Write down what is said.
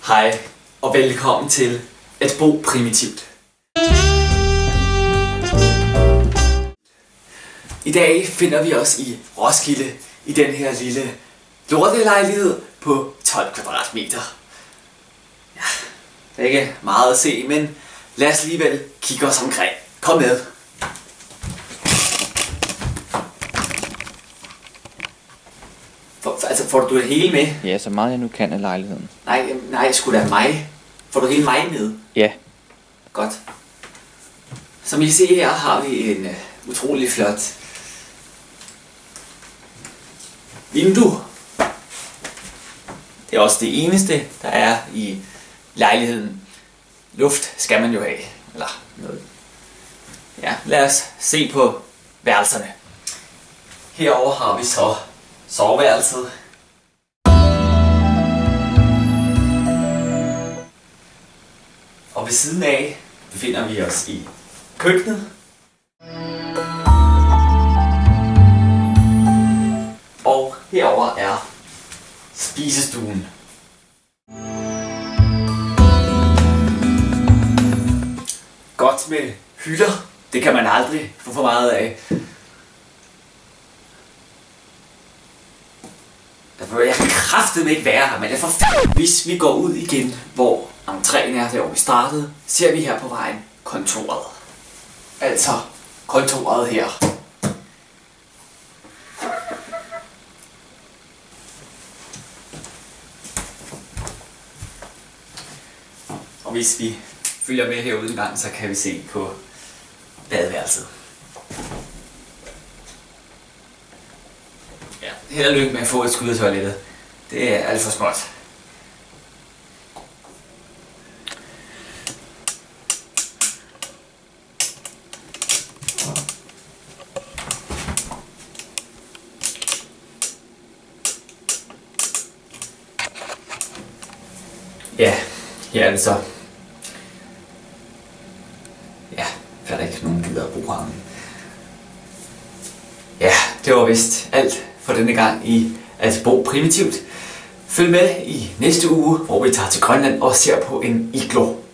Hej og velkommen til At bo primitivt. I dag finder vi os i Roskilde i den her lille lortelejlighed på 12 kvadratmeter. Ja, det er ikke meget at se, men lad os alligevel kigge os omkring. Kom med. Får du det hele med? Ja, så meget jeg nu kan af lejligheden. Nej, skulle da mig. Får du hele mig med? Ja. Godt. Som I kan se her, har vi en utrolig flot vindue. Det er også det eneste, der er i lejligheden. Luft skal man jo have. Eller noget. Ja, lad os se på værelserne. Herover har vi så soveværelset. Og ved siden af befinder vi os i køkkenet. Og herover er spisestuen. Godt med hylder. Det kan man aldrig få for meget af. Derfor jeg kan kraftedeme ikke være her, men det er for fanden. Hvis vi går ud igen, hvor entréen er der, hvor vi startede, ser vi her på vejen kontoret. Altså kontoret her. Og hvis vi følger med herude en gang, så kan vi se på badeværelset. Ja, held og lykke med at få et skud af toilettet. Det er alt for småt. Ja, her er det så. Ja, der er ikke nogen gider at bruge ham. Ja, det var vist alt for denne gang i At bo primitivt. Følg med i næste uge, hvor vi tager til Grønland og ser på en iglo.